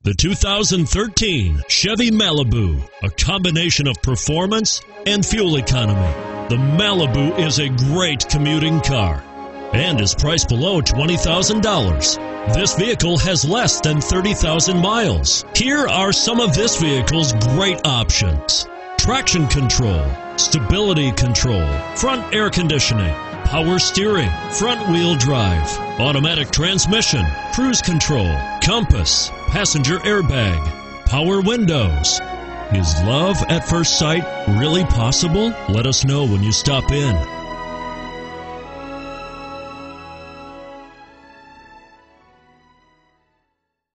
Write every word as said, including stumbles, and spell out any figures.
The two thousand thirteen Chevy Malibu, a combination of performance and fuel economy. The Malibu is a great commuting car and is priced below twenty thousand dollars. This vehicle has less than thirty thousand miles. Here are some of this vehicle's great options: traction control, stability control, front air conditioning, power steering, front wheel drive, automatic transmission, cruise control, compass, passenger airbag, power windows. Is love at first sight really possible? Let us know when you stop in.